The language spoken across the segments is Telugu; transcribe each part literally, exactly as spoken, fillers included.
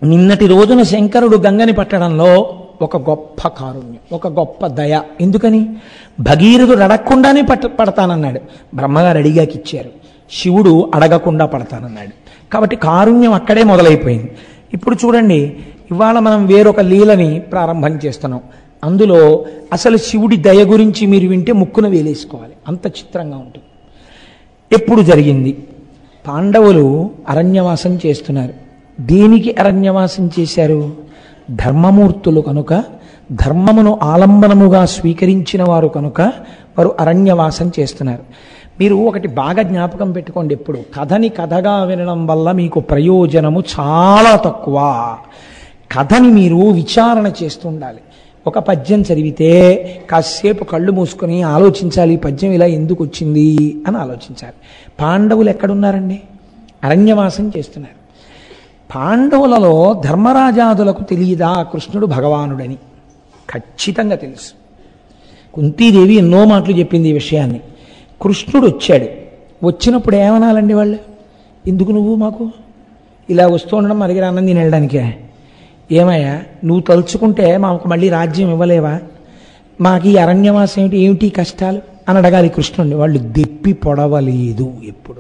నిన్నటి రోజున శంకరుడు గంగని పట్టడంలో ఒక గొప్ప కారుణ్యం, ఒక గొప్ప దయ. ఎందుకని? భగీరథుడు అడగకుండానే పట్ట పడతానన్నాడు, బ్రహ్మగారు అడిగాకి ఇచ్చారు. శివుడు అడగకుండా పడతానన్నాడు. కాబట్టి కారుణ్యం అక్కడే మొదలైపోయింది. ఇప్పుడు చూడండి, ఇవాళ మనం వేరొక లీలని ప్రారంభం చేస్తున్నాం. అందులో అసలు శివుడి దయ గురించి మీరు వింటే ముక్కున వేలేసుకోవాలి, అంత చిత్రంగా ఉంటుంది. ఎప్పుడు జరిగింది? పాండవులు అరణ్యవాసం చేస్తున్నారు. దేనికి అరణ్యవాసం చేశారు? ధర్మమూర్తులు కనుక, ధర్మమును ఆలంబనముగా స్వీకరించిన వారు కనుక వారు అరణ్యవాసం చేస్తున్నారు. మీరు ఒకటి బాగా జ్ఞాపకం పెట్టుకోండి, ఎప్పుడు కథని కథగా వినడం వల్ల మీకు ప్రయోజనము చాలా తక్కువ. కథని మీరు విచారణ చేస్తూ ఉండాలి. ఒక పద్యం చదివితే కాసేపు కళ్ళు మూసుకొని ఆలోచించాలి, పద్యం ఇలా ఎందుకు వచ్చింది అని ఆలోచించాలి. పాండవులు ఎక్కడున్నారండి? అరణ్యవాసం చేస్తున్నారు. పాండవులలో ధర్మరాజాదులకు తెలియదా కృష్ణుడు భగవానుడని? ఖచ్చితంగా తెలుసు. కుంతీదేవి ఎన్నో మాటలు చెప్పింది ఈ విషయాన్ని. కృష్ణుడు వచ్చాడు. వచ్చినప్పుడు ఏమనాలండి వాళ్ళు? ఎందుకు నువ్వు మాకు ఇలా వస్తూ ఉండడం, అడిగిన అన్నం తిని వెళ్ళడానికే? ఏమయ్యా, నువ్వు తలుచుకుంటే మాకు మళ్ళీ రాజ్యం ఇవ్వలేవా? మాకు ఈ అరణ్యవాసం ఏమిటి, ఏమిటి కష్టాలు అని అడగాలి కృష్ణుడిని. వాళ్ళు దెప్పి పొడవలేదు. ఎప్పుడు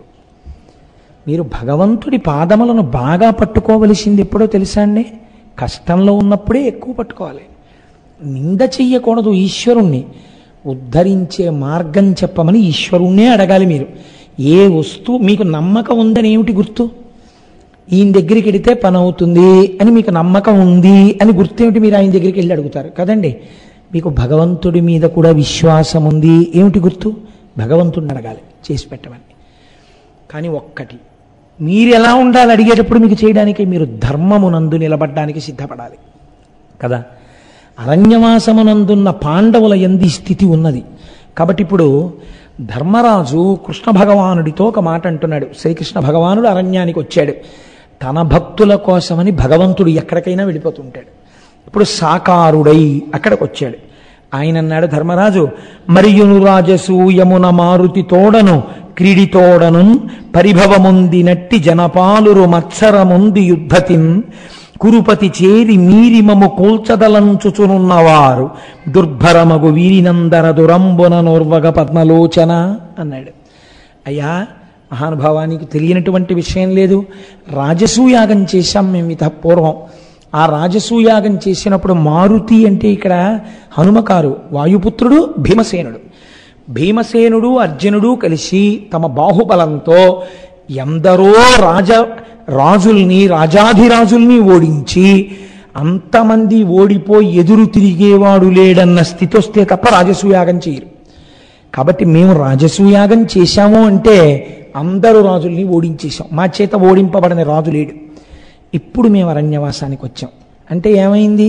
మీరు భగవంతుడి పాదములను బాగా పట్టుకోవలసింది ఎప్పుడో తెలుసా అండి? కష్టంలో ఉన్నప్పుడే ఎక్కువ పట్టుకోవాలి. నింద చెయ్యకూడదు. ఈశ్వరుణ్ణి ఉద్ధరించే మార్గం చెప్పమని ఈశ్వరుణ్ణే అడగాలి మీరు. ఏ వస్తువు మీకు నమ్మకం ఉందని ఏమిటి గుర్తు? ఈయన దగ్గరికి వెడితే పని అవుతుంది అని మీకు నమ్మకం ఉంది అని గుర్తేమిటి? మీరు ఆయన దగ్గరికి వెళ్ళి అడుగుతారు కదండి. మీకు భగవంతుడి మీద కూడా విశ్వాసం ఉంది, ఏమిటి గుర్తు? భగవంతుడిని అడగాలి చేసి పెట్టమని. కానీ ఒక్కటి, మీరు ఎలా ఉండాలి అడిగేటప్పుడు మీకు చేయడానికి? మీరు ధర్మమునందు నిలబడ్డానికి సిద్ధపడాలి కదా. అరణ్యవాసమునందున్న పాండవుల యందు స్థితి ఉన్నది. కాబట్టి ఇప్పుడు ధర్మరాజు కృష్ణ భగవానుడితో ఒక మాట అంటున్నాడు. శ్రీకృష్ణ భగవానుడు అరణ్యానికి వచ్చాడు. తన భక్తుల కోసమని భగవంతుడు ఎక్కడికైనా వెళ్ళిపోతుంటాడు. ఇప్పుడు సాకారుడై అక్కడికి వచ్చాడు. ఆయన అన్నాడు, ధర్మరాజు, మరియును రాజసూయమున మారుతి తోడను క్రీడితోడను పరిభవముందినట్టి జనపాలురు మత్సరముంది యుద్ధతిన్ కురుపతి చేరి మీరిమము కూల్చదలంచుచునున్నవారు దుర్భరమగు వీరినందర దురంబున నోర్వగ పద్మలోచన అన్నాడు. అయ్యా మహానుభావానికి తెలియనటువంటి విషయం లేదు. రాజసూయాగం చేశాం మేము ఇత పూర్వం. ఆ రాజసూయాగం చేసినప్పుడు మారుతి అంటే ఇక్కడ హనుమకారు, వాయుపుత్రుడు భీమసేనుడు. భీమసేనుడు అర్జునుడు కలిసి తమ బాహుబలంతో ఎందరో రాజ రాజుల్ని రాజాధిరాజుల్ని ఓడించి అంతమంది ఓడిపోయి ఎదురు తిరిగేవాడు లేడన్న స్థితి వస్తే తప్ప రాజసూయాగం చేయరు. కాబట్టి మేము రాజసూయాగం చేశాము అంటే అందరూ రాజుల్ని ఓడించేశాం. మా చేత ఓడింపబడిన రాజు లేడు. ఇప్పుడు మేము అరణ్యవాసానికి వచ్చాం అంటే ఏమైంది?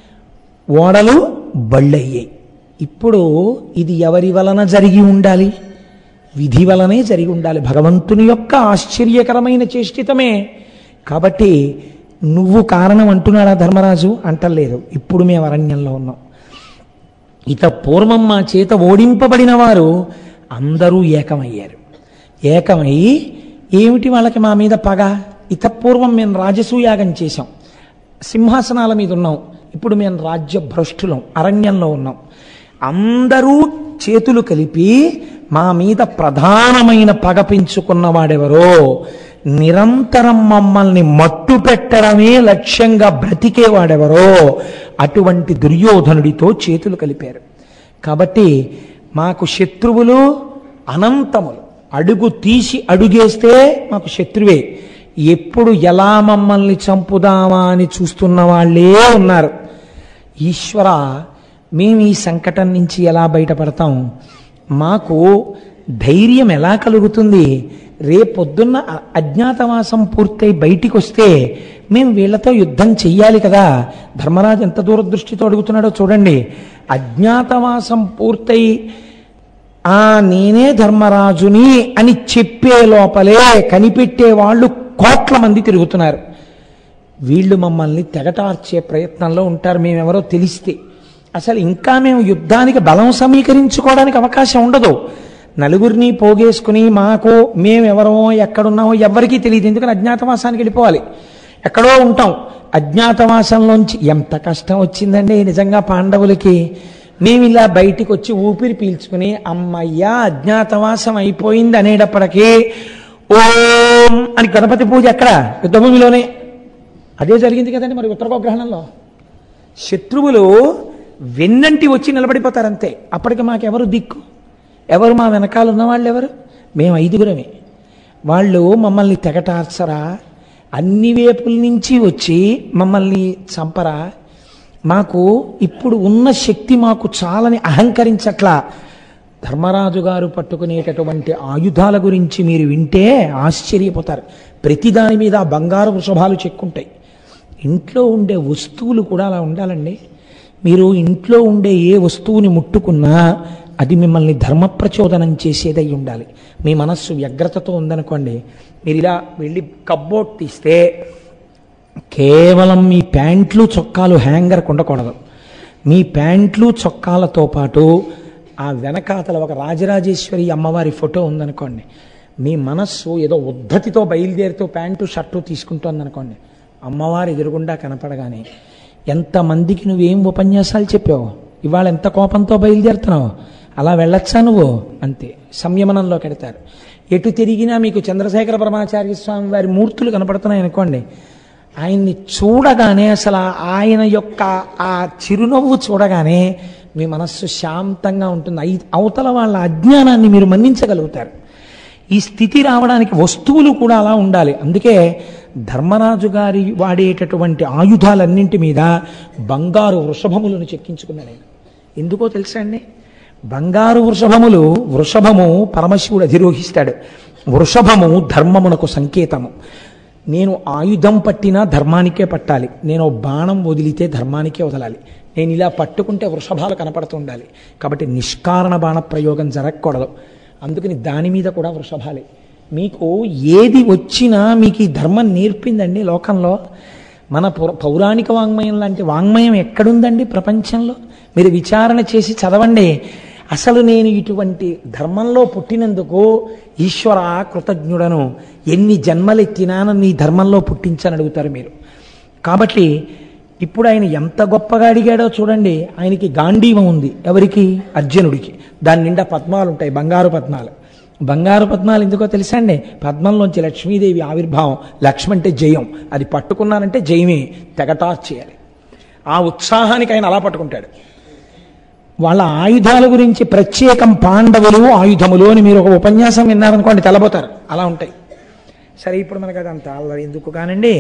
ఓడలు బళ్ళయ్యాయి. ఇప్పుడు ఇది ఎవరి వలన జరిగి ఉండాలి? విధి వలనే జరిగి ఉండాలి. భగవంతుని యొక్క ఆశ్చర్యకరమైన చేష్టితమే. కాబట్టి నువ్వు కారణం అంటున్నాడా ధర్మరాజు? అంటలేదు. ఇప్పుడు మేము అరణ్యంలో ఉన్నాం. ఇత పూర్వం మా చేత ఓడింపబడిన వారు అందరూ ఏకమయ్యారు. ఏకమై ఏమిటి వాళ్ళకి మా మీద పగ? ఇత పూర్వం మేము రాజసూయాగం చేశాం, సింహాసనాల మీద ఉన్నాం. ఇప్పుడు మేము రాజ్య భ్రష్టులం, అరణ్యంలో ఉన్నాం. అందరూ చేతులు కలిపి మా మీద ప్రధానమైన పగ పెంచుకున్న వాడెవరో, నిరంతరం మమ్మల్ని మట్టు పెట్టడమే లక్ష్యంగా బ్రతికేవాడెవరో అటువంటి దుర్యోధనుడితో చేతులు కలిపారు. కాబట్టి మాకు శత్రువులు అనంతములు. అడుగు తీసి అడుగేస్తే మాకు శత్రువే. ఎప్పుడు ఎలా మమ్మల్ని చంపుదామా అని చూస్తున్న వాళ్ళే ఉన్నారు. ఈశ్వర, మేము ఈ సంకటం నుంచి ఎలా బయటపడతాం? మాకు ధైర్యం ఎలా కలుగుతుంది? రేపొద్దున్న అజ్ఞాతవాసం పూర్తయి బయటికి వస్తే మేము వీళ్లతో యుద్ధం చెయ్యాలి కదా. ధర్మరాజు ఎంత దూరదృష్టితో అడుగుతున్నాడో చూడండి. అజ్ఞాతవాసం పూర్తయి ఆ నేనే ధర్మరాజుని అని చెప్పే లోపలే కనిపెట్టే వాళ్ళు కోట్ల మంది తిరుగుతున్నారు. వీళ్ళు మమ్మల్ని తెగటార్చే ప్రయత్నంలో ఉంటారు. మేమెవరో తెలిస్తే అసలు ఇంకా మేము యుద్ధానికి బలం సమీకరించుకోవడానికి అవకాశం ఉండదు. నలుగురిని పోగేసుకుని మాకు మేమెవరో ఎక్కడున్నామో ఎవరికీ తెలియదు. ఎందుకని అజ్ఞాతవాసానికి వెళ్ళిపోవాలి, ఎక్కడో ఉంటాం. అజ్ఞాతవాసంలోంచి ఎంత కష్టం వచ్చిందండి నిజంగా పాండవులకి. మేము ఇలా బయటికి వచ్చి ఊపిరి పీల్చుకుని అమ్మయ్యా అజ్ఞాతవాసం అయిపోయింది అనేటప్పటికీ ఓం అని గణపతి పూజ ఎక్కడ? యుద్ధభూమిలోనే. అదే జరిగింది కదండి మరి ఉత్తరగోగ్రహణంలో. శత్రువులు వెన్నంటి వచ్చి నిలబడిపోతారంతే. అప్పటికి మాకెవరు దిక్కు? ఎవరు మా వెనకాల ఉన్నవాళ్ళు ఎవరు? మేము ఐదుగురమే. వాళ్ళు మమ్మల్ని తెగటార్చరా, అన్ని వేపుల నుంచి వచ్చి మమ్మల్ని చంపరా. మాకు ఇప్పుడు ఉన్న శక్తి మాకు చాలని అహంకరించట్లా. ధర్మరాజు గారు పట్టుకునేటటువంటి ఆయుధాల గురించి మీరు వింటే ఆశ్చర్యపోతారు. ప్రతిదాని మీద బంగారు వృషభాలు చెక్కుంటాయి. ఇంట్లో ఉండే వస్తువులు కూడా అలా ఉండాలండి. మీరు ఇంట్లో ఉండే ఏ వస్తువుని ముట్టుకున్నా అది మిమ్మల్ని ధర్మ ప్రచోదనం చేసేదై ఉండాలి. మీ మనస్సు వ్యగ్రతతో ఉందనుకోండి, మీరు ఇలా వెళ్ళి కబ్బోర్డ్ తీస్తే కేవలం మీ ప్యాంట్లు చొక్కాలు హ్యాంగర్ ఉండకూడదు. మీ ప్యాంట్లు చొక్కాలతో పాటు ఆ వెనకాతల ఒక రాజరాజేశ్వరి అమ్మవారి ఫోటో ఉందనుకోండి, మీ మనస్సు ఏదో ఉద్ధతితో బయలుదేరుతూ ప్యాంటు షర్టు తీసుకుంటోందనుకోండి, అమ్మవారు ఎదురుగుండా కనపడగానే ఎంతమందికి నువ్వేం ఉపన్యాసాలు చెప్పావు, ఇవాళ ఎంత కోపంతో బయలుదేరుతున్నావు, అలా వెళ్ళొచ్చా నువ్వు? అంతే సంయమనంలో కడతారు. ఎటు తిరిగినా మీకు చంద్రశేఖర పరమాచార్య స్వామి వారి మూర్తులు కనపడుతున్నాయి అనుకోండి, ఆయన్ని చూడగానే అసలు ఆయన యొక్క ఆ చిరునవ్వు చూడగానే మీ మనస్సు శాంతంగా ఉంటుంది. ఐ అవతల వాళ్ళ అజ్ఞానాన్ని మీరు మన్నించగలుగుతారు. ఈ స్థితి రావడానికి వస్తువులు కూడా అలా ఉండాలి. అందుకే ధర్మరాజు గారి వాడేటటువంటి ఆయుధాలన్నింటి మీద బంగారు వృషభములను చెక్కించుకున్నాడు ఆయన. ఎందుకో తెలుసా అండి? బంగారు వృషభములు, వృషభము పరమశివుడు అధిరోహిస్తాడు. వృషభము ధర్మమునకు సంకేతము. నేను ఆయుధం పట్టినా ధర్మానికే పట్టాలి, నేను బాణం వదిలితే ధర్మానికే వదలాలి. నేను ఇలా పట్టుకుంటే వృషభాలు కనపడుతూ ఉండాలి. కాబట్టి నిష్కారణ బాణ ప్రయోగం జరగకూడదు. అందుకని దాని మీద కూడా వృషభాలే. మీకు ఏది వచ్చినా మీకు ఈ ధర్మం నేర్పిందండి. లోకంలో మన పౌరాణిక వాంగ్మయం లాంటి వాంగ్మయం ఎక్కడుందండి ప్రపంచంలో? మీరు విచారణ చేసి చదవండి. అసలు నేను ఇటువంటి ధర్మంలో పుట్టినందుకు ఈశ్వర కృతజ్ఞుడను, ఎన్ని జన్మలెత్తినా నీ ధర్మంలో పుట్టించని అడుగుతారు మీరు. కాబట్టి ఇప్పుడు ఆయన ఎంత గొప్పగా అడిగాడో చూడండి. ఆయనకి గాంధీవం ఉంది. ఎవరికి? అర్జునుడికి. దాని నిండా పద్మాలు ఉంటాయి, బంగారు పద్మాలు. బంగారు పద్మాలు ఎందుకో తెలుసా అండి? పద్మంలోంచి లక్ష్మీదేవి ఆవిర్భావం. లక్ష్మి అంటే జయం. అది పట్టుకున్నానంటే జయమే, తెగటార్చ్ చేయాలి. ఆ ఉత్సాహానికి ఆయన అలా పట్టుకుంటాడు. వాళ్ళ ఆయుధాల గురించి ప్రత్యేకం పాండవులు ఆయుధములు అని మీరు ఒక ఉపన్యాసం విన్నారనుకోండి తెల్లబోతారు. అలా ఉంటాయి. సరే, ఇప్పుడు మనకు అదంతా అల్లరి ఎందుకు కానండి.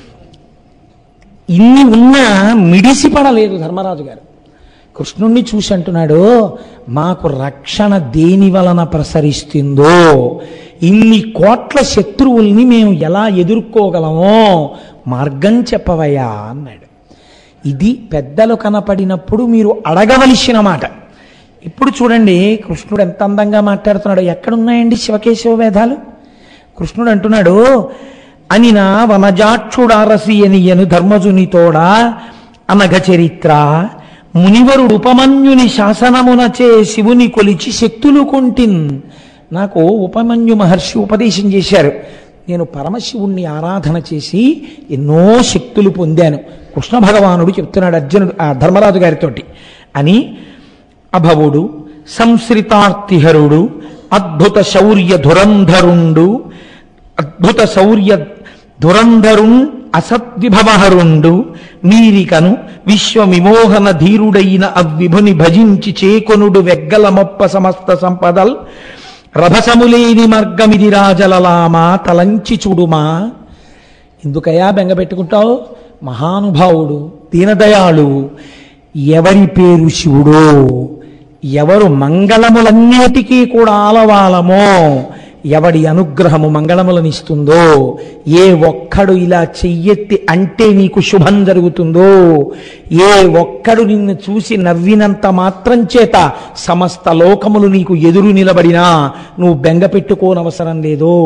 ఇన్ని ఉన్నా మిడిసిపడలేదు ధర్మరాజు గారు. కృష్ణుణ్ణి చూసి అంటున్నాడు, మాకు రక్షణ దేని వలన ప్రసరిస్తుందో, ఇన్ని కోట్ల శత్రువుల్ని మేము ఎలా ఎదుర్కోగలమో మార్గం చెప్పవయ్యా అన్నాడు. ఇది పెద్దలు కనపడినప్పుడు మీరు అడగవలసిన మాట. ఇప్పుడు చూడండి కృష్ణుడు ఎంత అందంగా మాట్లాడుతున్నాడు. ఎక్కడున్నాయండి శివకేశవ వేదాలు? కృష్ణుడు అంటున్నాడు, అనినా వనజాక్షుడారసి అనియను ధర్మజునితోడా అనఘ చరిత్ర మునివరుడు ఉపమన్యుని శాసనమునచే శివుని కొలిచి శక్తులు కొంటిన్. నాకు ఉపమన్యు మహర్షి ఉపదేశం చేశారు. నేను పరమశివుణ్ణి ఆరాధన చేసి ఎన్నో శక్తులు పొందాను. కృష్ణ భగవానుడు చెప్తున్నాడు అర్జునుడు ఆ ధర్మరాజు గారితోటి అని. అభవుడు, సంశ్రితార్తిహరుడు, అద్భుత శౌర్య ధురంధరుండు, అద్భుత శౌర్య ధురంధరున్ అసద్విభవహరుండు, మీరికను విశ్వవిమోహన ధీరుడైన అవ్విభుని భజించి చేకొనుడు వెగ్గలమొప్ప సమస్త సంపదల్ రభసములేని మార్గమిది రాజలలామా తలంచి చూడుమా. ఎందుకయ్యా బెంగపెట్టుకుంటావు? మహానుభావుడు, దీనదయాళు, ఎవరి పేరు శివుడో, ఎవరు మంగళములన్నిటికీ కూడా ఆలవాలమో, ఎవడి అనుగ్రహము మంగళములనిస్తుందో, ఏ ఒక్కడు ఇలా చెయ్యెత్తి అంటే నీకు శుభం జరుగుతుందో, ఏ ఒక్కడు నిన్ను చూసి నవ్వినంత మాత్రం చేత సమస్త లోకములు నీకు ఎదురు నిలబడినా నువ్వు బెంగ పెట్టుకోనవసరం లేదో.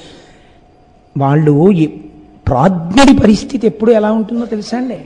వాళ్ళు ప్రాజ్ఞుడి పరిస్థితి ఎప్పుడు ఎలా ఉంటుందో తెలుసా అండి?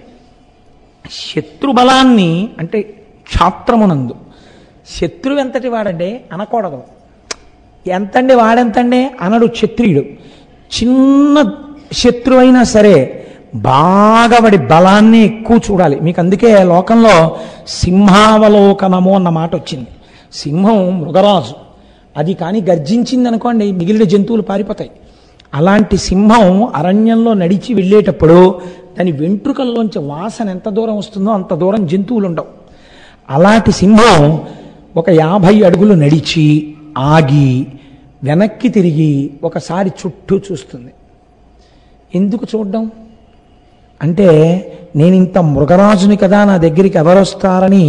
శత్రుబలాన్ని అంటే క్షాత్రమునందు శత్రువు ఎంతటి వాడంటే అనకూడదు. ఎంతండి వాడెంతండి అనడు క్షత్రియుడు. చిన్న శత్రువు అయినా సరే బాగా వాడి బలాన్ని ఎక్కువ చూడాలి. మీకు అందుకే లోకంలో సింహావలోకనము అన్న మాట వచ్చింది. సింహం మృగరాజు, అది కానీ గర్జించింది అనుకోండి మిగిలిన జంతువులు పారిపోతాయి. అలాంటి సింహం అరణ్యంలో నడిచి వెళ్ళేటప్పుడు దాని వెంట్రుకల్లోంచి వాసన ఎంత దూరం వస్తుందో అంత దూరం జంతువులు ఉండవు. అలాంటి సింహం ఒక యాభై అడుగులు నడిచి ఆగి వెనక్కి తిరిగి ఒకసారి చుట్టూ చూస్తుంది. ఎందుకు చూడడం అంటే, నేను ఇంత మృగరాజుని కదా, నా దగ్గరికి ఎవరొస్తారని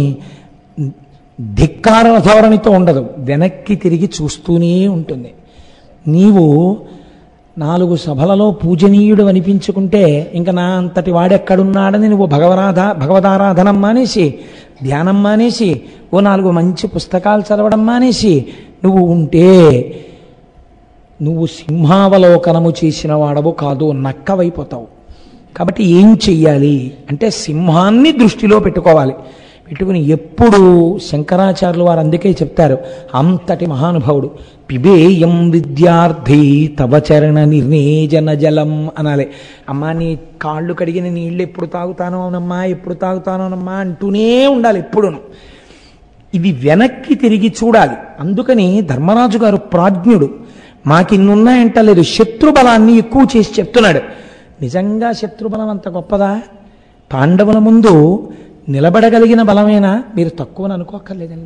ధిక్కార ధోరణితో ఉండదు, వెనక్కి తిరిగి చూస్తూనే ఉంటుంది. నీవు నాలుగు సభలలో పూజనీయుడు అనిపించుకుంటే ఇంకా నా అంతటి వాడెక్కడున్నాడని నువ్వు భగవరాధ భగవదారాధనం మానేసి, ధ్యానం మానేసి, ఓ నాలుగు మంచి పుస్తకాలు చదవడం మానేసి నువ్వు ఉంటే నువ్వు సింహావలోకనము చేసిన వాడవు కాదు, నక్కవైపోతావు. కాబట్టి ఏం చెయ్యాలి అంటే సింహాన్ని దృష్టిలో పెట్టుకోవాలి. పెట్టుకుని ఎప్పుడు శంకరాచార్యులు వారు అందుకే చెప్తారు, అంతటి మహానుభావుడు, పిబేయం విద్యార్థి తవ చరణ నిర్ణేజన జలం అనాలి. అమ్మా నీ కాళ్ళు కడిగిన నీళ్ళు ఎప్పుడు తాగుతానోనమ్మా ఎప్పుడు తాగుతానోనమ్మా అంటూనే ఉండాలి ఎప్పుడును. ఇవి వెనక్కి తిరిగి చూడాలి. అందుకని ధర్మరాజు గారు ప్రాజ్ఞుడు, మాకిన్నున్నాయంటలేదు, శత్రుబలాన్ని ఎక్కువ చేసి చెప్తున్నాడు. నిజంగా శత్రుబలం అంత గొప్పదా? పాండవుల ముందు నిలబడగలిగిన బలమేనా? మీరు తక్కువని అనుకోక్కర్లేదండి.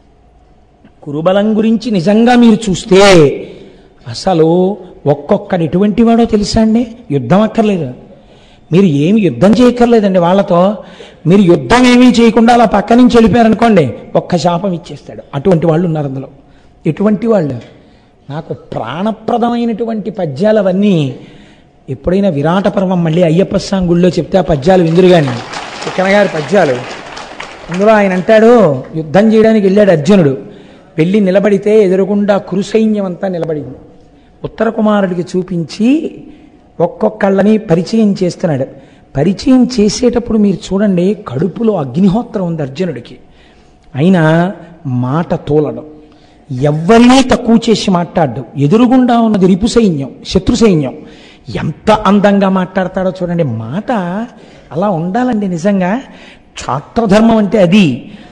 కురుబలం గురించి నిజంగా మీరు చూస్తే అసలు ఒక్కొక్కడు ఎటువంటి వాడో తెలుసా అండి. యుద్ధం అక్కర్లేదు, మీరు ఏమి యుద్ధం చేయక్కర్లేదండి వాళ్ళతో. మీరు యుద్ధం ఏమీ చేయకుండా అలా పక్క నుంచి వెళ్ళిపోయారనుకోండి, ఒక్క శాపం ఇచ్చేస్తాడు. అటువంటి వాళ్ళు ఉన్నారు అందులో. ఎటువంటి వాళ్ళు? నాకు ప్రాణప్రదమైనటువంటి పద్యాలు అవన్నీ ఎప్పుడైనా విరాట పర్వం మళ్ళీ అయ్యప్ప స్వామి గుళ్ళో చెప్తే ఆ పద్యాలు విందురు కానీ, చిక్కన గారి పద్యాలు. అందులో ఆయన అంటాడు, యుద్ధం చేయడానికి వెళ్ళాడు అర్జునుడు, వెళ్ళి నిలబడితే ఎదురుగుండా కురుసైన్యం అంతా నిలబడింది. ఉత్తర కుమారుడికి చూపించి ఒక్కొక్కళ్ళని పరిచయం చేస్తున్నాడు. పరిచయం చేసేటప్పుడు మీరు చూడండి, కడుపులో అగ్నిహోత్రం ఉంది అర్జునుడికి. అయినా మాట తోలడం, ఎవరినీ తక్కువ చేసి మాట్లాడ్డు. ఎదురుగుండా ఉన్నది రిపు సైన్యం, శత్రు సైన్యం. ఎంత అందంగా మాట్లాడతాడో చూడండి. మాట అలా ఉండాలండి నిజంగా. క్షాత్రధర్మం అంటే అది.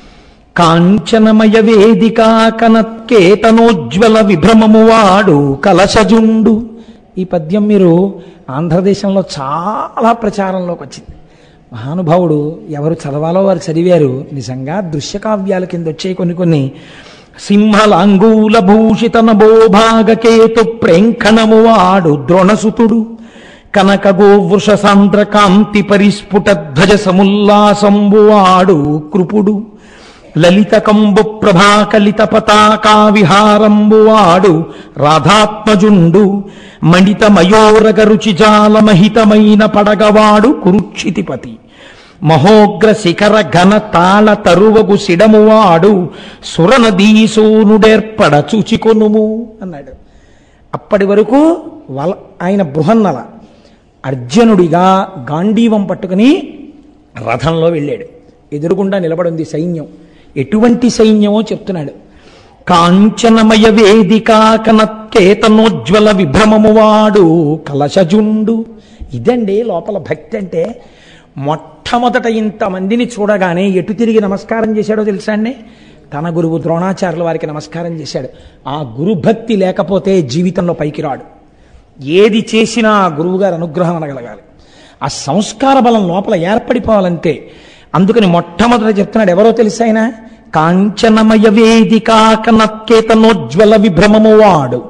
కాంచనమయ వేదికా కనత్కేతనోజ్వల విభ్రమము వాడు కలశజుండు. ఈ పద్యం మీరు ఆంధ్రదేశంలో చాలా ప్రచారంలోకి వచ్చింది. మహానుభావుడు ఎవరు చదవాలో వారు చదివారు. నిజంగా దృశ్యకావ్యాల కింద వచ్చే కొన్ని కొన్ని. సింహలాంగూల భూషిత నభోభాగకేతు ప్రేంఖణము వాడు ద్రోణసుతుడు కనక గోవృష సాంద్ర కాంతి పరిస్ఫుట ధ్వజ సముల్లాసంబు వాడు కృపుడు లలిత కంబు ప్రభాకలిత పతాకా విహారంబు వాడు రాధాత్మజుండు మణిత మయోరగ రుచిజాల మహితమైన పడగవాడు కురుక్షితిపతి మహోగ్ర శిఖర ఘన తాళ తరువగు సిడమువాడు సురనదీసూనుడేర్పడ చూచికొనుము అన్నాడు. అప్పటి వరకు వల ఆయన బృహన్నల అర్జునుడిగా గాంధీవం పట్టుకుని రథంలో వెళ్ళాడు. ఎదురుగుండా నిలబడింది సైన్యం. ఎటువంటి సైన్యమో చెప్తున్నాడు. కాంచనమయ వేదికా కనత్కేతనోజ్వల విభ్రమము వాడు కలశజుండు. ఇదండి లోపల భక్తి అంటే. మొట్టమొదట ఇంతమందిని చూడగానే ఎటు తిరిగి నమస్కారం చేశాడో తెలుసా అండి? తన గురువు ద్రోణాచార్యుల వారికి నమస్కారం చేశాడు. ఆ గురుభక్తి లేకపోతే జీవితంలో పైకి రాడు. ఏది చేసినా ఆ గురువుగారి అనుగ్రహం అనగలగాలి. ఆ సంస్కార బలం లోపల ఏర్పడిపోవాలంతే. అందుకని మొట్టమొదట చెప్తున్నాడు, ఎవరో తెలుసా ఆయన? కాంచనమయ వేదికా కనత్కేతనోజ్వల విభ్రమము వాడు.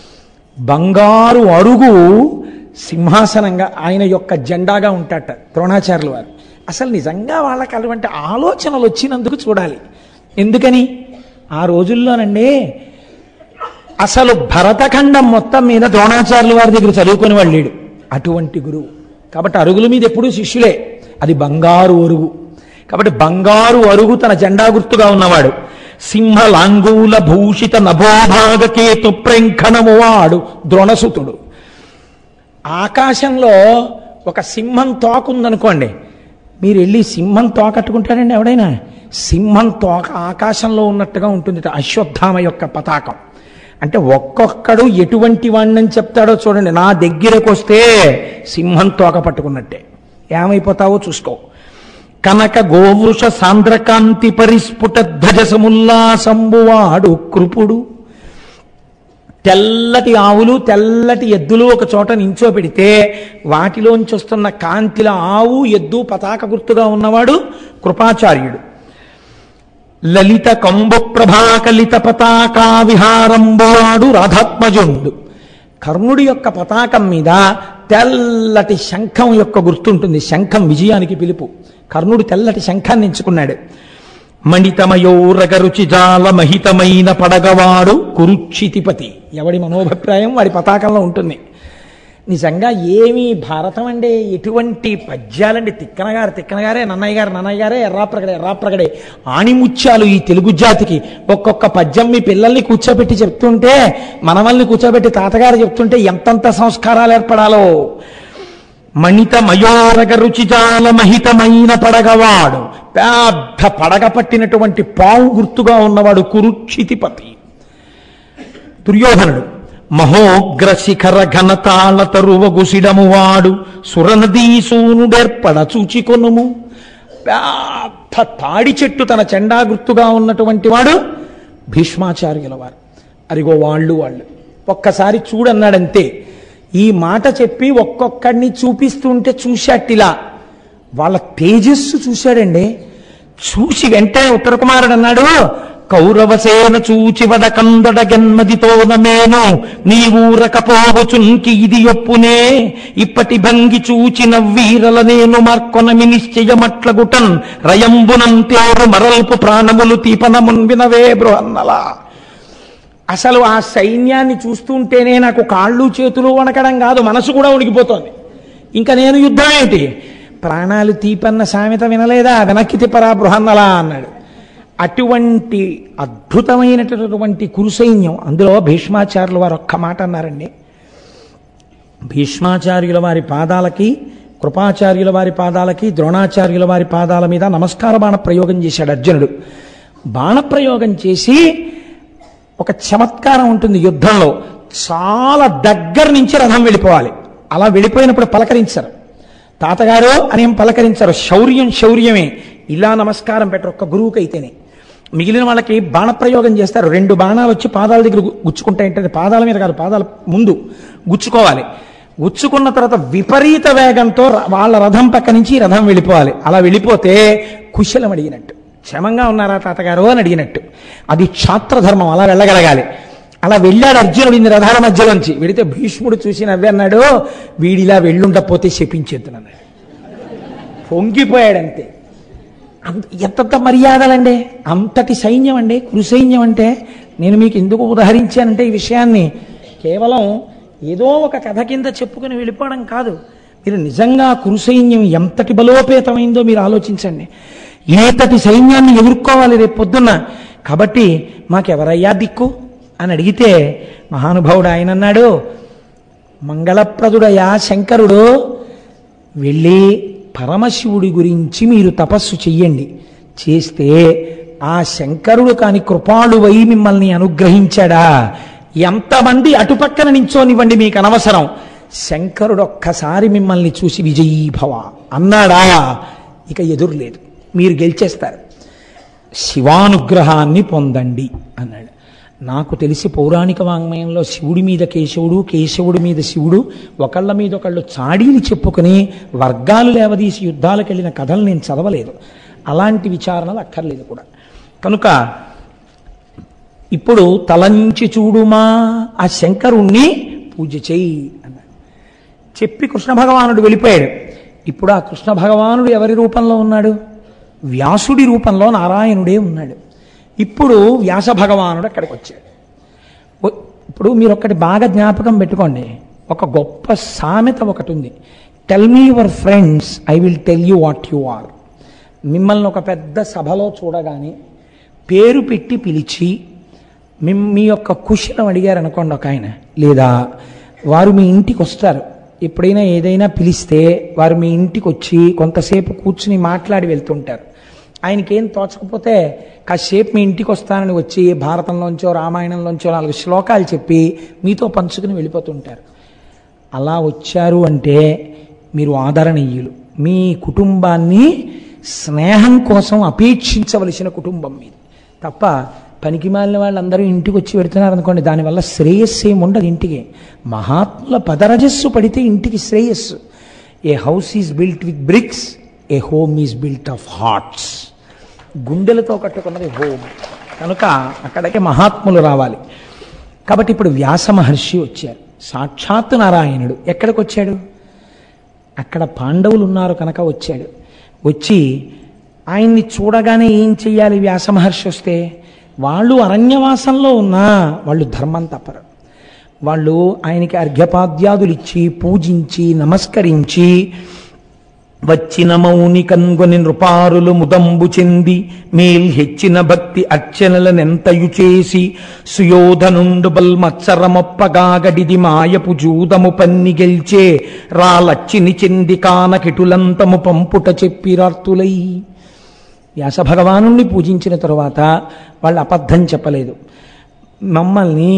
బంగారు అడుగు సింహాసనంగా ఆయన యొక్క జెండాగా ఉంటాట ద్రోణాచార్యుల వారు. అసలు నిజంగా వాళ్ళకి అటువంటి ఆలోచనలు వచ్చినందుకు చూడాలి. ఎందుకని? ఆ రోజుల్లోనండి అసలు భరతఖండం మొత్తం మీద ద్రోణాచార్యుల వారి దగ్గర చదువుకుని వాళ్ళు లేడు. అటువంటి గురువు. కాబట్టి అరుగుల మీద ఎప్పుడూ శిష్యులే. అది బంగారు అరుగు. కాబట్టి బంగారు అరుగు తన జెండా గుర్తుగా ఉన్నవాడు. సింహలాంగూల భూషిత నభోభాగకేతు ప్రేంఖణము వాడు ద్రోణసుతుడు. ఆకాశంలో ఒక సింహం తోక ఉందనుకోండి, మీరు వెళ్ళి సింహం తోకట్టుకుంటాడండి ఎవడైనా? సింహం తోక ఆకాశంలో ఉన్నట్టుగా ఉంటుంది అశ్వత్థామ యొక్క పతాకం. అంటే ఒక్కొక్కడు ఎటువంటి వాణ్ణని చెప్తాడో చూడండి. నా దగ్గరకు వస్తే సింహం తోక పట్టుకున్నట్టే. ఏమైపోతావో చూసుకో. కనక గోవృష సాంద్రకాంతి పరిస్ఫుట ధ్వజసముల్లాసంబువాడు కృపుడు. తెల్లటి ఆవులు తెల్లటి ఎద్దులు ఒక చోట నించో పెడితే వాటిలోంచి వస్తున్న కాంతిల ఆవు ఎద్దు పతాక గుర్తుగా ఉన్నవాడు కృపాచార్యుడు. లలిత కంబు ప్రభాకలిత పతాకా విహారంబువాడు రాధాత్మజుండు. కర్ణుడి యొక్క పతాకం మీద తెల్లటి శంఖం యొక్క గుర్తుంటుంది. శంఖం విజయానికి పిలుపు. కర్ణుడు తెల్లటి శంఖాన్ని ఎంచుకున్నాడు. మణితమయోరగరుచి జాల మహితమైన పడగవాడు కురుక్షితిపతి. ఎవడి మనోభిప్రాయం వాడి పతాకంలో ఉంటుంది. నిజంగా ఏమి భారతం అండి, ఎటువంటి పద్యాలండి. తిక్కనగారు తిక్కనగారే, నన్నయ్య గారు నన్నయ్య గారే, ఎర్రాప్రగడే ఎర్రాప్రగడే ఆణిముత్యాలు ఈ తెలుగు జాతికి. ఒక్కొక్క పద్యం మీ పిల్లల్ని కూర్చోబెట్టి చెప్తుంటే, మనవల్ని కూర్చోబెట్టి తాతగారు చెప్తుంటే ఎంతంత సంస్కారాలు ఏర్పడాలో. మణిత మయోరగ రుచిజాల మహితమైన పడగవాడు, పెద్ద పడగ పట్టినటువంటి పావు గుర్తుగా ఉన్నవాడు కురుక్షితిపతి. దుర్యోధనుడు మహోగ్ర శిఖర ఘనతాళ తరువగుసిడమువాడు సురనదీసూనుడేర్పడ చూచికొనుము. పెద్ద తాడి చెట్టు తన చెండా గుర్తుగా ఉన్నటువంటి వాడు భీష్మాచార్యుల వారు. అరిగో వాళ్ళు వాళ్ళు ఒక్కసారి చూడన్నాడంతే. ఈ మాట చెప్పి ఒక్కొక్కడిని చూపిస్తుంటే చూశాట్టిలా వాళ్ళ తేజస్సు చూశాడండి. చూసి వెంటనే ఉత్తర కుమారుడు అన్నాడు, కౌరవసేన చూచివడ కందడ గన్మదితోనమేను నీవూరకపోవచున్కి ఇది ఒప్పునే ఇప్పటి భంగి చూచిన వీరల నేను మార్కొనమి నిశ్చయమట్లగుటన్ రయంబునంతేరు మరల్పు ప్రాణములు తీపనమున్ వినవే బృహన్నలా. అసలు ఆ సైన్యాన్ని చూస్తుంటేనే నాకు కాళ్ళు చేతులు వణకడం కాదు, మనసు కూడా ఉడికిపోతోంది. ఇంకా నేను యుద్ధం ఏంటి, ప్రాణాలు తీపన్న సామెత వినలేదా, వెనక్కి తిప్పరా బృహన్నలా అన్నాడు. అటువంటి అద్భుతమైనటువంటి కురుసైన్యం. అందులో భీష్మాచార్యుల వారు ఒక్క మాట అన్నారండి. భీష్మాచార్యుల వారి పాదాలకి, కృపాచార్యుల వారి పాదాలకి, ద్రోణాచార్యుల వారి పాదాల మీద నమస్కార బాణ ప్రయోగం చేశాడు అర్జునుడు. బాణప్రయోగం చేసి ఒక చమత్కారం ఉంటుంది యుద్ధంలో, చాలా దగ్గర నుంచి రథం వెళ్ళిపోవాలి. అలా వెళ్ళిపోయినప్పుడు పలకరించరు, తాతగారు అనేం పలకరించరు. శౌర్యం శౌర్యమే. ఇలా నమస్కారం పెట్టరు ఒక్క గురువుకి అయితేనే. మిగిలిన వాళ్ళకి బాణప్రయోగం చేస్తారు. రెండు బాణాలు వచ్చి పాదాల దగ్గర గుచ్చుకుంటాయంటే పాదాల మీద కాదు, పాదాల ముందు గుచ్చుకోవాలి. గుచ్చుకున్న తర్వాత విపరీత వేగంతో వాళ్ళ రథం పక్క నుంచి రథం వెళ్ళిపోవాలి. అలా వెళ్ళిపోతే కుశలం అడిగినట్టు, క్షేమంగా ఉన్నారా తాతగారు అని అడిగినట్టు. అది క్షాత్రధర్మం, అలా వెళ్ళగలగాలి. అలా వెళ్ళాడు అర్జునుడు ఇన్ని రథాల మధ్యలోంచి. వెళితే భీష్ముడు చూసి నవ్వి అన్నాడు, వీడిలా వెళ్ళుండపోతే శపించేద్దునన్నాడు. పొంగిపోయాడంతే. ఎంతంత మర్యాదలండి, అంతటి సైన్యం అండి కురుసైన్యం అంటే. నేను మీకు ఎందుకు ఉదహరించానంటే ఈ విషయాన్ని కేవలం ఏదో ఒక కథ కింద చెప్పుకుని వెళ్ళిపోవడం కాదు. మీరు నిజంగా కురుసైన్యం ఎంతటి బలోపేతమైందో మీరు ఆలోచించండి. ఏతటి సైన్యాన్ని ఎదుర్కోవాలి రేపు పొద్దున్న. కాబట్టి మాకెవరయ్యా దిక్కు అని అడిగితే మహానుభావుడు ఆయన అన్నాడు, మంగళప్రదుడయా శంకరుడు, వెళ్ళి పరమశివుడి గురించి మీరు తపస్సు చెయ్యండి. చేస్తే ఆ శంకరుడు కాని కృపాళువై మిమ్మల్ని అనుగ్రహించాడా, ఎంతమంది అటుపక్కన నించోనివ్వండి మీకు అనవసరం, శంకరుడు ఒక్కసారి మిమ్మల్ని చూసి విజయీభవ అన్నాడా, ఇక ఎదురులేదు, మీరు గెలిచేస్తారు, శివానుగ్రహాన్ని పొందండి అన్నాడు. నాకు తెలిసి పౌరాణిక వాంగ్మయంలో శివుడి మీద కేశవుడు, కేశవుడి మీద శివుడు ఒకళ్ళ మీద ఒకళ్ళు చాడీలు చెప్పుకుని వర్గాలు లేవదీసి యుద్ధాలకు వెళ్ళిన కథలు నేను చదవలేదు. అలాంటి విచారణలు అక్కర్లేదు కూడా. కనుక ఇప్పుడు తలంచి చూడుమా, ఆ శంకరుణ్ణి పూజ చెయ్యి అన్నాడు. చెప్పి కృష్ణ భగవానుడు వెళ్ళిపోయాడు. ఇప్పుడు ఆ కృష్ణ భగవానుడు ఎవరి రూపంలో ఉన్నాడు, వ్యాసుడి రూపంలో నారాయణుడే ఉన్నాడు. ఇప్పుడు వ్యాస భగవానుడు అక్కడికి వచ్చాడు. ఇప్పుడు మీరు ఒక్కటి బాగా జ్ఞాపకం పెట్టుకోండి, ఒక గొప్ప సామెత ఒకటి ఉంది, tell me your friends I will tell you what you are. మిమ్మల్ని ఒక పెద్ద సభలో చూడగానే పేరు పెట్టి పిలిచి మీ యొక్క కుశలం అడిగారు అనుకోండి ఒక ఆయన, లేదా వారు మీ ఇంటికి వస్తారు, ఎప్పుడైనా ఏదైనా పిలిస్తే వారు మీ ఇంటికి వచ్చి కొంతసేపు కూర్చుని మాట్లాడి వెళ్తుంటారు. ఆయనకేం తోచకపోతే కాసేపు మీ ఇంటికి వస్తానని వచ్చి భారతంలోంచో రామాయణంలోంచో నాలుగు శ్లోకాలు చెప్పి మీతో పంచుకుని వెళ్ళిపోతుంటారు. అలా వచ్చారు అంటే మీరు ఆదరణీయులు, మీ కుటుంబాన్ని స్నేహం కోసం అపేక్షించవలసిన కుటుంబం మీది తప్ప పనికి మాలిన వాళ్ళందరూ ఇంటికి వచ్చి పెడుతున్నారు అనుకోండి, దానివల్ల శ్రేయస్సు ఏమి ఉండదు ఇంటికి. మహాత్ముల పదరజస్సు పడితే ఇంటికి శ్రేయస్సు. A house is built with bricks, a home is built of hearts. గుండెలతో కట్టుకున్నది హోమ్. కనుక అక్కడికి మహాత్ములు రావాలి. కాబట్టి ఇప్పుడు వ్యాస మహర్షి వచ్చారు, సాక్షాత్ నారాయణుడు. ఎక్కడికి వచ్చాడు? అక్కడ పాండవులు ఉన్నారు కనుక వచ్చాడు. వచ్చి ఆయన్ని చూడగానే ఏం చెయ్యాలి? వ్యాస మహర్షి వస్తే వాళ్ళు అరణ్యవాసంలో ఉన్నా వాళ్ళు ధర్మం తప్పరు. వాళ్ళు ఆయనకి అర్ఘ్యపాద్యాదులు ఇచ్చి పూజించి నమస్కరించి వచ్చిన మౌని కన్గొని నృపారులు ముదంబు చెంది మేల్ హెచ్చిన భక్తి అర్చనలనెంతయు చేసి సుయోధనుండు బల్మత్సరమొప్పగాగడిది మాయపు జూదము పన్ని గెల్చే రాలచ్చిని చెంది కానకిటులంతము పంపుట చెప్పిరార్తులై. వ్యాస భగవానుణ్ణి పూజించిన తరువాత వాళ్ళు అబద్ధం చెప్పలేదు. మమ్మల్ని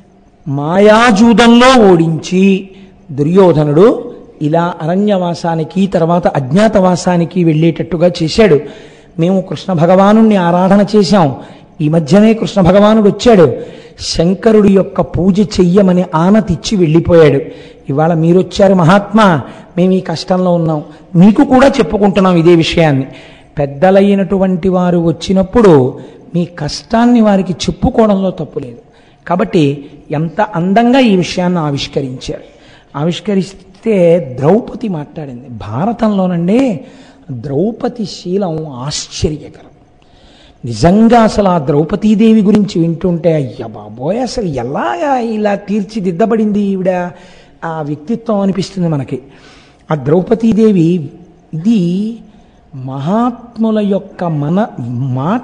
మాయాజూదంలో ఓడించి దుర్యోధనుడు ఇలా అరణ్యవాసానికి తర్వాత అజ్ఞాతవాసానికి వెళ్ళేటట్టుగా చేశాడు. మేము కృష్ణ భగవానుణ్ణి ఆరాధన చేశాం. ఈ మధ్యనే కృష్ణ భగవానుడు వచ్చాడు. శంకరుడి యొక్క పూజ చెయ్యమని ఆనతిచ్చి వెళ్ళిపోయాడు. ఇవాళ మీరొచ్చారు మహాత్మా, మేము ఈ కష్టంలో ఉన్నాం, మీకు కూడా చెప్పుకుంటున్నాం ఇదే విషయాన్ని. పెద్దలైనటువంటి వారు వచ్చినప్పుడు మీ కష్టాన్ని వారికి చెప్పుకోవడంలో తప్పు లేదు. కాబట్టి ఎంత అందంగా ఈ విషయాన్ని ఆవిష్కరించారు. ఆవిష్కరిస్తే ద్రౌపది మాట్లాడింది. భారతంలోనండి ద్రౌపది శీలం ఆశ్చర్యకరం. నిజంగా అసలు ఆ ద్రౌపదీదేవి గురించి వింటుంటే అయ్యా బాబోయ్, అసలు ఎలాగా ఇలా తీర్చిదిద్దబడింది ఈవిడ ఆ వ్యక్తిత్వం అనిపిస్తుంది మనకి. ఆ ద్రౌపదీదేవి ఇది మహాత్ముల యొక్క మన మాట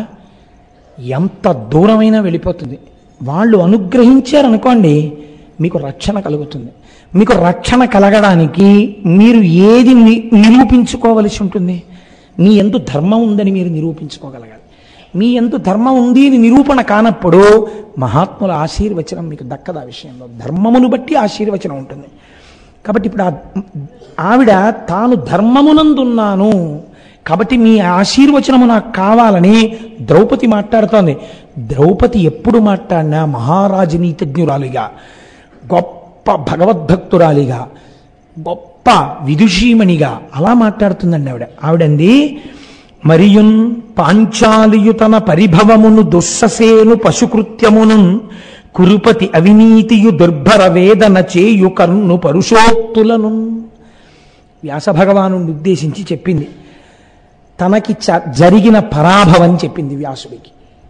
ఎంత దూరమైనా వెళ్ళిపోతుంది. వాళ్ళు అనుగ్రహించారనుకోండి, మీకు రక్షణ కలుగుతుంది. మీకు రక్షణ కలగడానికి మీరు ఏది నిరూపించుకోవలసి ఉంటుంది? మీ యందు ధర్మం ఉందని మీరు నిరూపించుకోగలగాలి. మీ యందు ధర్మం ఉంది అని నిరూపణ కానప్పుడు మహాత్ముల ఆశీర్వచనం మీకు దక్కదు. ఆ విషయంలో ధర్మమును బట్టి ఆశీర్వచనం ఉంటుంది. కాబట్టి ఇప్పుడు ఆవిడ తాను ధర్మమునందున్నాను కాబట్టి మీ ఆశీర్వచనము నాకు కావాలని ద్రౌపది మాట్లాడుతోంది. ద్రౌపది ఎప్పుడు మాట్లాడినా మహారాజనీతజ్ఞురాలిగా, గొప్ప భగవద్భక్తురాలిగా, గొప్ప విదుషీమణిగా అలా మాట్లాడుతుందండి ఆవిడ. ఆవిడంది మరియున్ పాంచాలియు తన పరిభవమును దుస్ససేను పశుకృత్యమును కురుపతి అవినీతియు దుర్భర వేదన చేయు కర్ను పరుషోక్తులను. వ్యాస భగవాను ఉద్దేశించి చెప్పింది. తనకి జరిగిన పరాభవం చెప్పింది వ్యాసుడికి.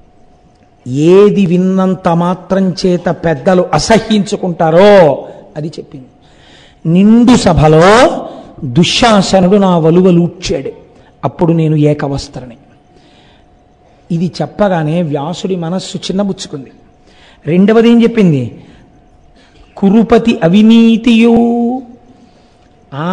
ఏది విన్నంత మాత్రం చేత పెద్దలు అసహ్యించుకుంటారో అది చెప్పింది. నిండు సభలో దుశ్శాసనుడు నా వలువలూడ్చాడు, అప్పుడు నేను ఏకవస్త్రని. ఇది చెప్పగానే వ్యాసుడి మనస్సు చిన్నబుచ్చుకుంది. రెండవది ఏం చెప్పింది? కురుపతి అవినీతియు. ఆ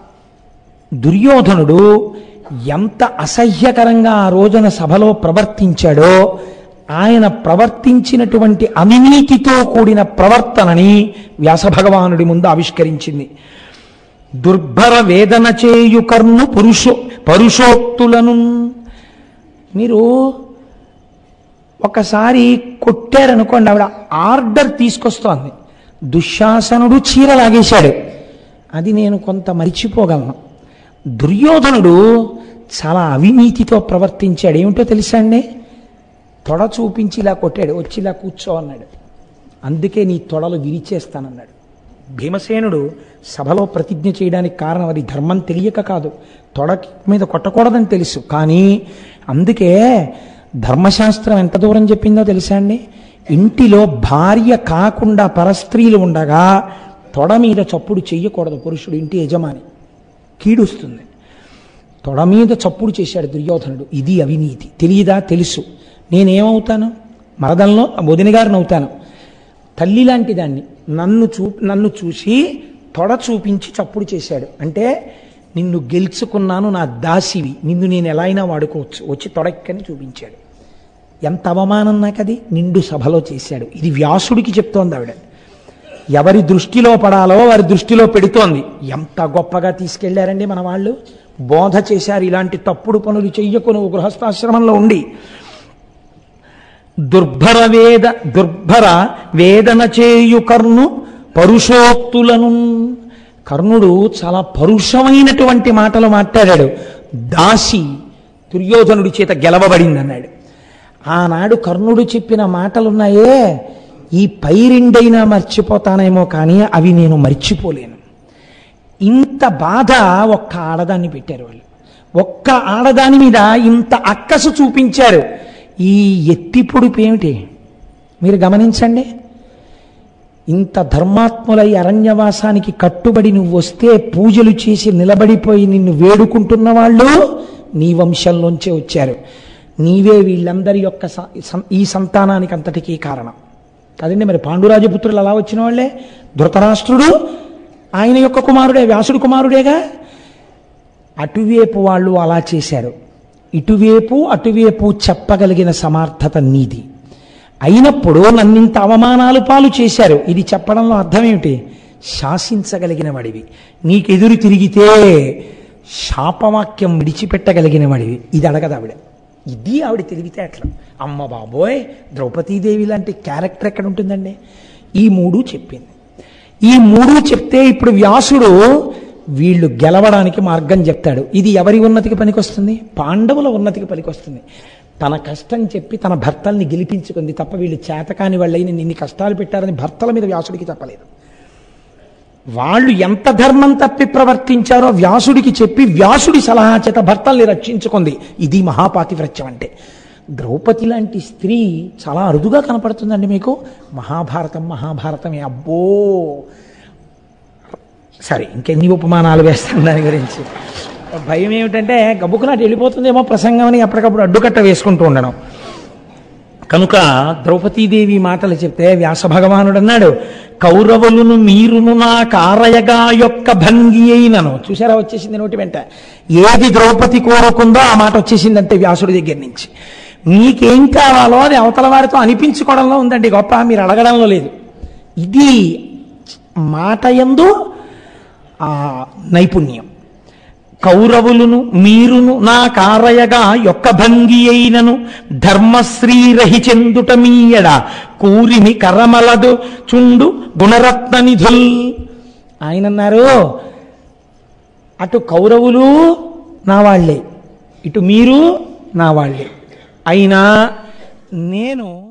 దుర్యోధనుడు ఎంత అసహ్యకరంగా ఆ రోజున సభలో ప్రవర్తించాడో, ఆయన ప్రవర్తించినటువంటి అవినీతితో కూడిన ప్రవర్తనని వ్యాస భగవానుడి ముందు ఆవిష్కరించింది. దుర్భర వేదన చేయు కర్ను పురుషో పరుషోక్తులను. మీరు ఒకసారి కొట్టారనుకోండి, ఆవిడ ఆర్డర్ తీసుకొస్తోంది. దుశ్శాసనుడు చీర లాగేశాడు, అది నేను కొంత మరిచిపోగలను. దుర్యోధనుడు చాలా అవినీతితో ప్రవర్తించాడు. ఏమిటో తెలుసా అండి? తొడ చూపించి ఇలా కొట్టాడు, వచ్చి ఇలా కూర్చో అన్నాడు. అందుకే నీ తొడలు విరిచేస్తానన్నాడు. భీమసేనుడు సభలో ప్రతిజ్ఞ చేయడానికి కారణం అది ధర్మం తెలియక కాదు, తొడ మీద కొట్టకూడదని తెలుసు. కానీ అందుకే ధర్మశాస్త్రం ఎంత దూరం చెప్పిందో తెలుసా అండి? ఇంటిలో భార్య కాకుండా పరస్త్రీలు ఉండగా తొడ మీద చప్పుడు చెయ్యకూడదు పురుషుడు, ఇంటి యజమాని, కీడుస్తుంది. తొడ మీద చప్పుడు చేశాడు దుర్యోధనుడు. ఇది అవినీతి. తెలియదా? తెలుసు. నేనేమవుతాను? మరదల్లో వదిన గారిని అవుతాను. తల్లి లాంటి దాన్ని నన్ను చూ నన్ను చూసి తొడ చూపించి చప్పుడు చేశాడు. అంటే నిన్ను గెలుచుకున్నాను, నా దాసివి, నిన్ను నేను ఎలా అయినా వాడుకోవచ్చు, వచ్చి తొడక్కని చూపించాడు. ఎంత అవమానం నాకది! నిండు సభలో చేశాడు. ఇది వ్యాసుడికి చెప్తోంది ఆవిడ. ఎవరి దృష్టిలో పడాలో వారి దృష్టిలో పెడుతోంది. ఎంత గొప్పగా తీసుకెళ్లారండి మన వాళ్ళు, బోధ చేశారు. ఇలాంటి తప్పుడు పనులు చెయ్యకు నువ్వు గృహస్థాశ్రమంలో ఉండి. దుర్భర వేద దుర్భర వేదన చేయు కర్ణు పరుషోక్తులను. కర్ణుడు చాలా పరుషమైనటువంటి మాటలు మాట్లాడాడు. దాసి దుర్యోధనుడి చేత గెలవబడిందన్నాడు. ఆనాడు కర్ణుడు చెప్పిన మాటలున్నాయే, ఈ పైరిండైనా మర్చిపోతానేమో కానీ అవి నేను మర్చిపోలేను. ఇంత బాధ ఒక్క ఆడదాన్ని పెట్టారు వాళ్ళు. ఒక్క ఆడదాని మీద ఇంత అక్కసు చూపించారు. ఈ ఎత్తిపొడుపు ఏమిటి మీరు గమనించండి. ఇంత ధర్మాత్ములై అరణ్యవాసానికి కట్టుబడి నువ్వు వస్తే పూజలు చేసి నిలబడిపోయి నిన్ను వేడుకుంటున్న వాళ్ళు నీ వంశంలోంచే వచ్చారు. నీవే వీళ్ళందరి యొక్క ఈ సంతానానికి అంతటికీ కారణం కదండి. మరి పాండురాజపుత్రులు అలా వచ్చిన వాళ్ళే. ధృతరాష్ట్రుడు ఆయన యొక్క కుమారుడే, వ్యాసుడు కుమారుడేగా. అటువైపు వాళ్ళు అలా చేశారు. ఇటువైపు అటువైపు చెప్పగలిగిన సమర్థత నీది అయినప్పుడు నన్నింత అవమానాలు పాలు చేశారు. ఇది చెప్పడంలో అర్థం ఏమిటి? శాసించగలిగిన వాడివి, నీకెదురు తిరిగితే శాపవాక్యం విడిచిపెట్టగలిగిన వాడివి. ఇది అడగదు ఆవిడ. ఇది ఆవిడ తిరిగితే అట్లా. అమ్మ బాబోయ్, ద్రౌపదీదేవి లాంటి క్యారెక్టర్ ఎక్కడ ఉంటుందండి? ఈ మూడు చెప్పింది. ఈ మూడు చెప్తే ఇప్పుడు వ్యాసుడు వీళ్ళు గెలవడానికి మార్గం చెప్తాడు. ఇది ఎవరి ఉన్నతికి పనికొస్తుంది? పాండవుల ఉన్నతికి పనికొస్తుంది. తన కష్టం చెప్పి తన భర్తల్ని గెలిపించుకుంది తప్ప వీళ్ళు చేతకాని వాళ్ళైన నిన్ని కష్టాలు పెట్టారని భర్తల మీద వ్యాసుడికి చెప్పలేదు. వాళ్ళు ఎంత ధర్మం తప్పి ప్రవర్తించారో వ్యాసుడికి చెప్పి వ్యాసుడి సలహా చేత భర్తల్ని రక్షించుకుంది. ఇది మహాపాతివ్రత్యం అంటే. ద్రౌపది లాంటి స్త్రీ చాలా అరుదుగా కనపడుతుందండి మీకు. మహాభారతం మహాభారతమే అబ్బో. సరే, ఇంకెన్ని ఉపమానాలు వేస్తాను దాని గురించి. భయం ఏమిటంటే గబుకునాటి వెళ్ళిపోతుందేమో ప్రసంగం అని అప్పటికప్పుడు అడ్డుకట్ట వేసుకుంటూ ఉండడం. కనుక ద్రౌపదీదేవి మాటలు చెప్తే వ్యాస భగవానుడు అన్నాడు, కౌరవులను మీరును నా కారయగా యొక్క భంగి అయినను. చూసారా, వచ్చేసింది నోటి వెంట. ఏది ద్రౌపది కోరుకుందో ఆ మాట వచ్చేసిందంటే వ్యాసుడి దగ్గర నుంచి. మీకేం కావాలో అది అవతల వారితో అనిపించుకోవడంలో ఉందండి గొప్ప, మీరు అడగడంలో లేదు. ఇది మాట యందు ఆ నైపుణ్యం. కౌరవులను మీరును నా కారయగా యొక్క భంగి అయినను ధర్మశ్రీరహి చెందుట మీయడ కూరిమి కరమలదు చుండు గుణరత్న నిధుల్. ఆయన అన్నారు, అటు కౌరవులు నా వాళ్లే, ఇటు మీరు నా వాళ్లే, అయినా నేను